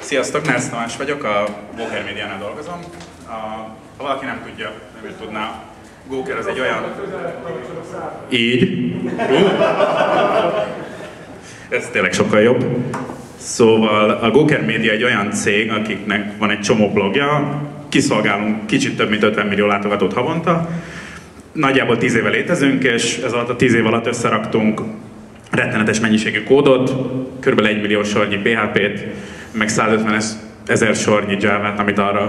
Sziasztok, Nersz Tamás vagyok, a Gawker Médiánál dolgozom. Ha valaki nem tudja, nem is tudná, Gawker az egy olyan... Így. Ez tényleg sokkal jobb. Szóval a Gawker Média egy olyan cég, akiknek van egy csomó blogja, kiszolgálunk kicsit több mint 50 millió látogatót havonta. Nagyjából 10 éve létezünk, és ez alatt a 10 év alatt összeraktunk rettenetes mennyiségű kódot, kb. 1 millió sornyi PHP-t, meg 150 000 sornyi Java-t,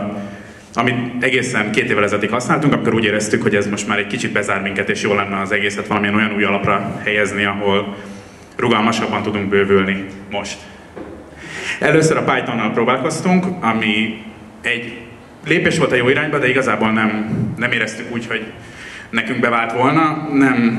amit egészen 2 évvel ezelőttig használtunk, amikor úgy éreztük, hogy ez most már egy kicsit bezár minket, és jó lenne az egészet valamilyen olyan új alapra helyezni, ahol rugalmasabban tudunk bővülni most. Először a Pythonnal próbálkoztunk, ami egy lépés volt a jó irányba, de igazából nem éreztük úgy, hogy nekünk bevált volna.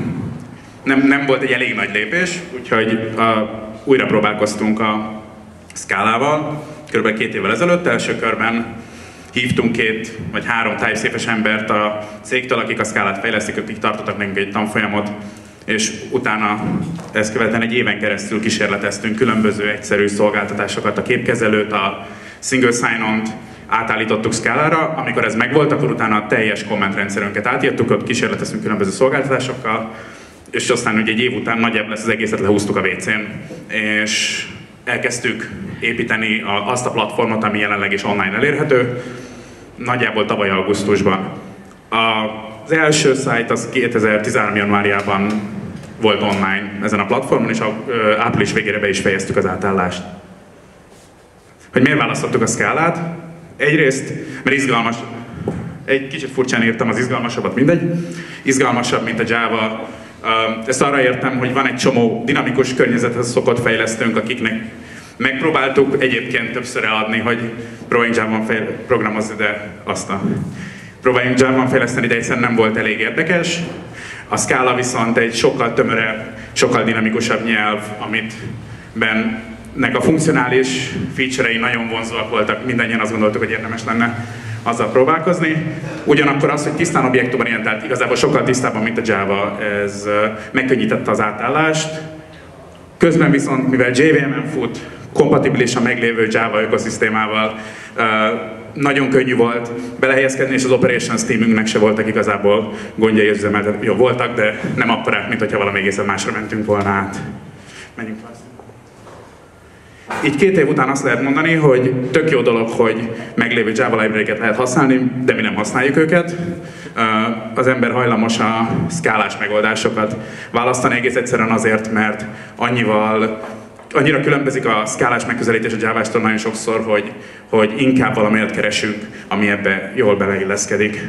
Nem volt egy elég nagy lépés, úgyhogy újra próbálkoztunk a Scala-val. Kb. 2 évvel ezelőtt első körben hívtunk 2 vagy 3 TypeScript-es embert a cégtől, akik a Scala-t fejlesztik, akik tartottak nekünk egy tanfolyamot, és utána ezt követően egy éven keresztül kísérleteztünk különböző egyszerű szolgáltatásokat, a képkezelőt, a single sign-on-t átállítottuk Scala-ra. Amikor ez megvolt, akkor utána a teljes kommentrendszerünket átírtuk, ott kísérleteztünk különböző szolgáltatásokkal, és aztán ugye egy év után nagyjából ezt az egészet lehúztuk a WC-n, és elkezdtük építeni azt a platformot, ami jelenleg is online elérhető, nagyjából tavaly augusztusban. Az első site az 2013. januárjában volt online ezen a platformon, és április végére be is fejeztük az átállást. Hogy miért választottuk a Scalát? Egyrészt, mert izgalmas, egy kicsit furcsán írtam az izgalmasabbat, mindegy, izgalmasabb, mint a Java. Ezt arra értem, hogy van egy csomó dinamikus környezethez szokott fejlesztőnk, akiknek megpróbáltuk egyébként többször eladni, hogy próbáljunk Java-ban programozni, de próbáljunk Java-ban fejleszteni, de egyszerűen nem volt elég érdekes. A Scala viszont egy sokkal tömörebb, sokkal dinamikusabb nyelv, nek a funkcionális feature-ei nagyon vonzóak voltak, mindannyian azt gondoltuk, hogy érdemes lenne azzal próbálkozni. Ugyanakkor az, hogy tisztán objektumorientált, igazából sokkal tisztábban, mint a Java, ez megkönnyítette az átállást. Közben viszont, mivel JVM-en fut, kompatibilis a meglévő Java ökoszisztémával, nagyon könnyű volt belehelyezkedni, és az Operations teamünknek se voltak igazából gondjai az üzemeltetők. Jó, voltak, de nem akkorák, mint hogyha valami egészen másra mentünk volna át. Menjünk fel. Így 2 év után azt lehet mondani, hogy tök jó dolog, hogy meglévő Java library-ket lehet használni, de mi nem használjuk őket. Az ember hajlamos a szkálás megoldásokat választani egész egyszerűen azért, mert annyira különbözik a szkálás megközelítés a Java-stól nagyon sokszor, hogy inkább valamelyet keresünk, ami ebbe jól beleilleszkedik.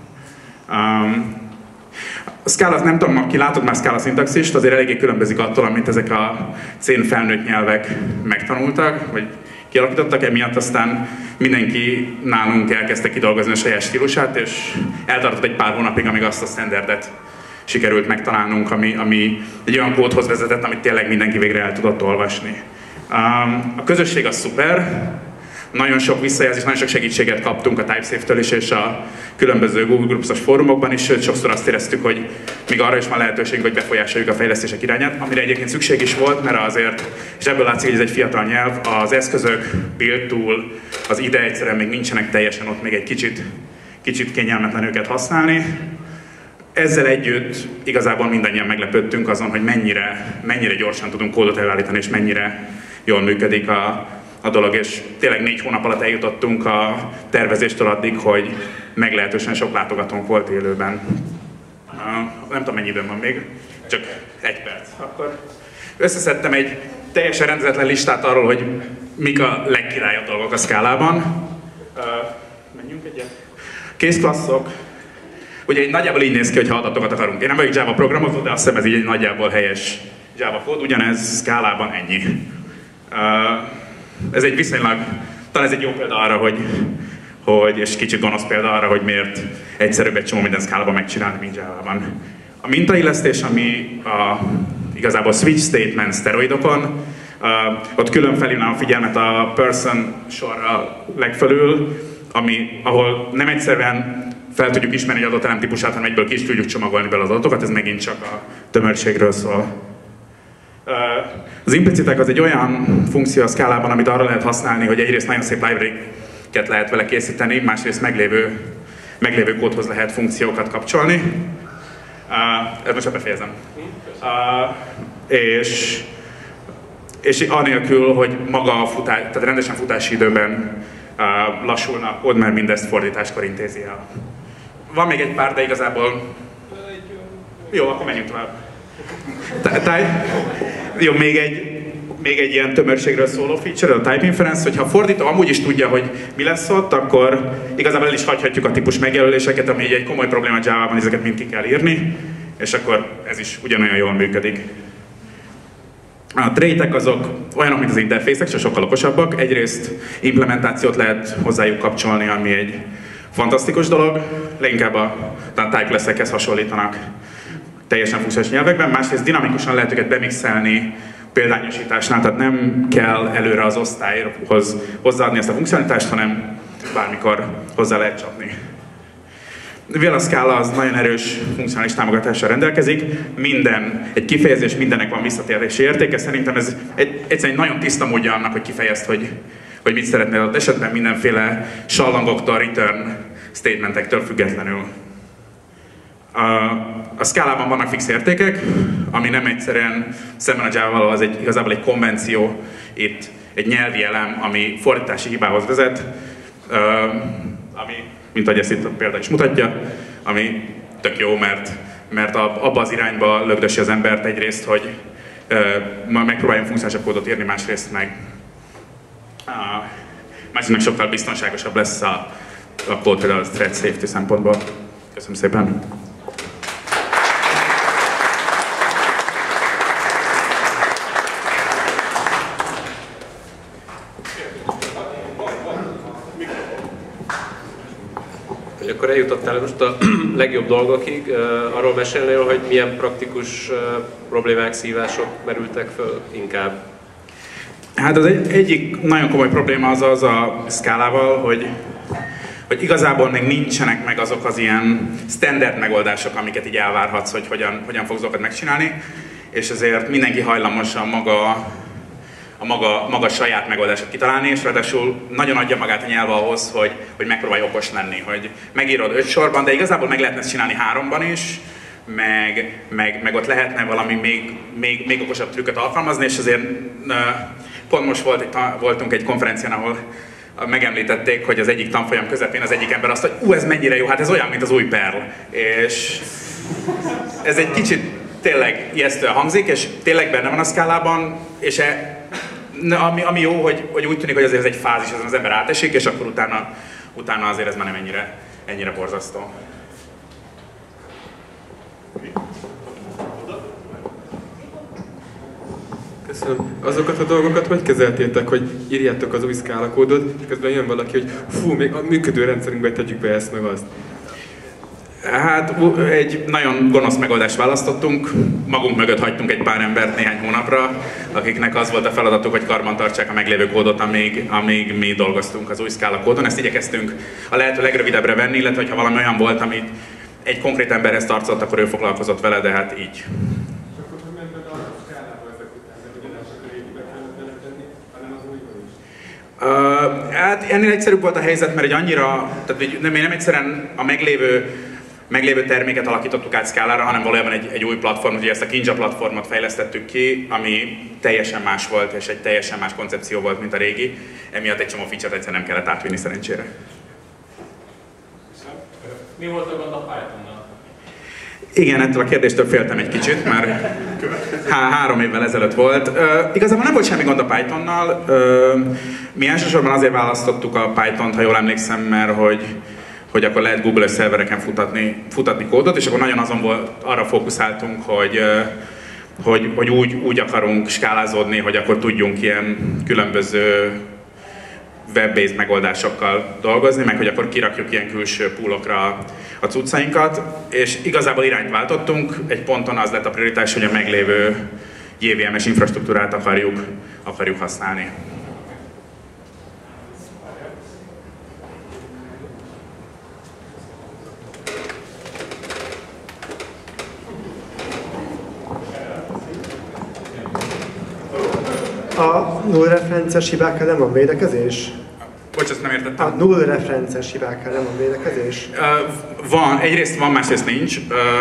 A Scala, nem tudom, ki látod már Scala szintaxist, azért eléggé különbözik attól, amit ezek a cén felnőtt nyelvek megtanultak, vagy kialakítottak, emiatt aztán mindenki nálunk elkezdte kidolgozni a saját stílusát, és eltartott egy pár hónapig, amíg azt a standardet sikerült megtalálnunk, ami egy olyan kódhoz vezetett, amit tényleg mindenki végre el tudott olvasni. A közösség az szuper, nagyon sok visszajelzést, nagyon sok segítséget kaptunk a TypeScript-től is, és a különböző Google Groups-os fórumokban is, sőt, sokszor azt éreztük, hogy még arra is van lehetőségünk, hogy befolyásoljuk a fejlesztések irányát, amire egyébként szükség is volt, mert azért, és ebből látszik, hogy ez egy fiatal nyelv, az eszközök, build tool, az ide egyszerűen még nincsenek teljesen ott, még egy kicsit kényelmetlen őket használni. Ezzel együtt igazából mindannyian meglepődtünk azon, hogy mennyire gyorsan tudunk kódot előállítani, és mennyire jól működik a dolog, és tényleg 4 hónap alatt eljutottunk a tervezéstől addig, hogy meglehetősen sok látogatónk volt élőben. Nem tudom, mennyi időm van még, csak 1 perc. Akkor összeszedtem egy teljesen rendezetlen listát arról, hogy mik a legkirályabb dolgok a Scalában. Menjünk egyet. Készklasszok. Ugye nagyjából így néz ki, hogy ha adatokat akarunk. Én nem vagyok Java programozó, de azt hiszem ez így egy nagyjából helyes Java kód, ugyanez Scalában ennyi. Ez egy viszonylag, talán ez egy jó példa arra, és kicsit gonosz példa arra, hogy miért egyszerűbb egy csomó minden Scalában megcsinálni, mint Java-ban. A mintaillesztés, ami igazából switch statement szteroidokon, ott külön felhívnám a figyelmet a person sorra legfelül, ahol nem egyszerűen fel tudjuk ismerni egy adott elem típusát, hanem egyből ki is tudjuk csomagolni bele az adatokat, ez megint csak a tömörségről szól. Az implicitek az egy olyan funkció a Scalában, amit arra lehet használni, hogy egyrészt nagyon szép library-ket lehet vele készíteni, másrészt meglévő kódhoz lehet funkciókat kapcsolni. Most befejezem. És anélkül, hogy maga a futás, tehát rendesen futási időben lassulna a kód, mert mindezt fordításkor intézi el. Van még egy pár, de igazából... Jó, akkor menjünk tovább. Jó, még egy ilyen tömörségről szóló feature, a type inference, hogyha a fordító amúgy is tudja, hogy mi lesz ott, akkor igazából el is hagyhatjuk a típus megjelöléseket, ami egy komoly probléma Java-ban, ezeket mind ki kell írni, és akkor ez is ugyanolyan jól működik. A trait-ek azok olyanok, mint az interfészek, csak sokkal okosabbak. Egyrészt implementációt lehet hozzájuk kapcsolni, ami egy fantasztikus dolog, leginkább a typeless-ekhez hasonlítanak teljesen funkciós nyelvekben, másrészt dinamikusan lehet őket bemixelni példányosításnál, tehát nem kell előre az osztályhoz hozzáadni ezt a funkcionalitást, hanem bármikor hozzá lehet csapni. Mivel a Scala az nagyon erős funkcionális támogatással rendelkezik, egy kifejezés mindennek van visszatérési értéke, szerintem ez egyszerűen egy nagyon tiszta módja annak, hogy kifejezd, hogy mit szeretnél adott esetben mindenféle sallangoktól, return statementektől függetlenül. A Scalában vannak fix értékek, ami nem egyszerűen szemben a Java-val az igazából egy konvenció, itt egy nyelvi elem, ami fordítási hibához vezet, ami, mint ahogy ezt itt a példa is mutatja, ami tök jó, mert abba az irányba lögdösi az embert egyrészt, hogy megpróbáljunk funkcionálisabb kódot írni, másrészt meg sokkal biztonságosabb lesz a kód például a thread safety szempontból. Köszönöm szépen! Akkor eljutottál most a legjobb dolgokig, arról mesélnél, hogy milyen praktikus problémák, szívások merültek föl inkább? Hát az egyik nagyon komoly probléma az a Scalával, hogy igazából még nincsenek meg azok az ilyen standard megoldások, amiket így elvárhatsz, hogy hogyan fogsz dolgokat megcsinálni, és ezért mindenki hajlamos a maga saját megoldását kitalálni, és ráadásul nagyon adja magát a nyelv ahhoz, hogy megpróbálj okos lenni, hogy megírod 5 sorban, de igazából meg lehetne ezt csinálni 3-ban is, meg ott lehetne valami még okosabb trükköt alkalmazni, és azért pont most voltunk egy konferencián, ahol megemlítették, hogy az egyik tanfolyam közepén az egyik ember azt mondja, ez mennyire jó, hát ez olyan, mint az új Perl. És ez egy kicsit tényleg ijesztően hangzik, és tényleg benne van a Scalában, és ami jó, hogy úgy tűnik, hogy azért ez egy fázis, azon az ember átesik, és akkor utána azért ez már nem ennyire borzasztó. Köszönöm. Azokat a dolgokat hogy kezeltétek, hogy írjátok az új Scala kódot, és közben jön valaki, hogy fú, még a működő rendszerünkbe tegyük be ezt meg azt? Hát egy nagyon gonosz megoldást választottunk, magunk mögött hagytunk egy pár embert néhány hónapra, akiknek az volt a feladatuk, hogy karbantartsák a meglévő kódot, amíg mi dolgoztunk az új Scala kódon. Ezt igyekeztünk a lehető legrövidebbre venni, illetve ha valami olyan volt, amit egy konkrét emberhez tartozott, akkor ő foglalkozott vele, de hát így. Hát ennél egyszerűbb volt a helyzet, mert nem egyszerűen a meglévő terméket alakítottuk át Scala-ra, hanem valójában egy új platform, ugye ezt a Kinja platformot fejlesztettük ki, ami teljesen más volt, és egy teljesen más koncepció volt, mint a régi. Emiatt egy csomó feature-t egyszerűen nem kellett átvinni szerencsére. Mi volt a gond a Pythonnal? Igen, ettől a kérdéstől féltem egy kicsit, mert 3 évvel ezelőtt volt. Igazából nem volt semmi gond a Pythonnal. Mi elsősorban azért választottuk a Pythont, ha jól emlékszem, mert hogy akkor lehet Google-es szervereken futatni kódot, és akkor nagyon arra fókuszáltunk, hogy úgy akarunk skálázódni, hogy akkor tudjunk ilyen különböző web-based megoldásokkal dolgozni, meg hogy akkor kirakjuk ilyen külső poolokra a cuccainkat, és igazából irányt váltottunk, egy ponton az lett a prioritás, hogy a meglévő JVM-es infrastruktúrát akarjuk használni. A null referenciás hibákkal nem van védekezés? Bocs, ezt nem értettem. A null referenciás hibákkal nem van védekezés? Van, egyrészt van, másrészt nincs.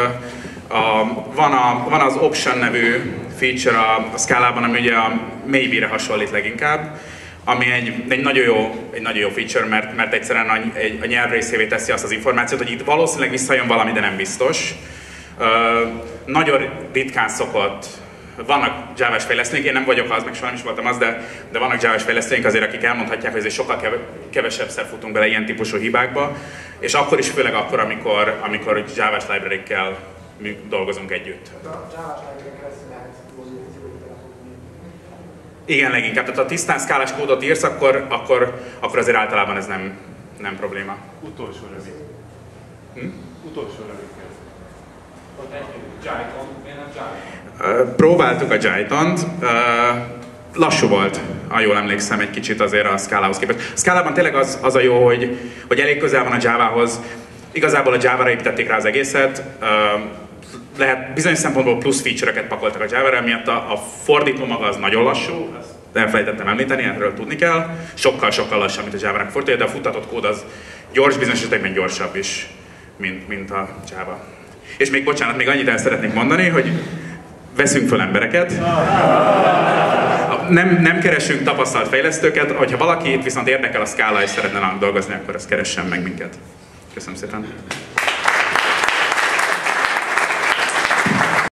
Van az Option nevű feature a Scala-ban, ami ugye a Maybe-re hasonlít leginkább, ami egy nagyon jó feature, mert egyszerűen a nyelv részévé teszi azt az információt, hogy itt valószínűleg visszajön valami, de nem biztos. Nagyon ritkán szokott. Vannak Java-s fejlesztőink, én nem vagyok az, meg soha nem is voltam az, de vannak Java-s fejlesztőink azért, akik elmondhatják, hogy azért sokkal kevesebbszer futunk bele ilyen típusú hibákba, és akkor is, főleg akkor, amikor Java-s library-kkel dolgozunk együtt. Igen, leginkább. Tehát ha tisztán szkálás kódot írsz, akkor azért általában ez nem probléma. Utolsó rövid. Utolsó rövid kezd. Ott egy Jython, miért nem Jython? Próbáltuk a Jythont. Lassú volt, ha jól emlékszem, egy kicsit azért a Scala-hoz képest. A Scala-ban tényleg az a jó, hogy elég közel van a Java-hoz. Igazából a Java-ra építették rá az egészet. Lehet bizonyos szempontból plusz feature-öket pakoltak a Java-ra, miatt a fordító maga az nagyon lassú, ezt elfelejtettem említeni, erről tudni kell. Sokkal lassabb, mint a Java-nak fordítja, de a futtatott kód az gyors, bizonyos esetekben gyorsabb is, mint a Java. És még bocsánat, még annyit el szeretnék mondani, hogy veszünk föl embereket. Nem keresünk tapasztalt fejlesztőket, hogyha valaki itt viszont érdekel a Scala és szeretne nálunk dolgozni, akkor azt keressen meg minket. Köszönöm szépen.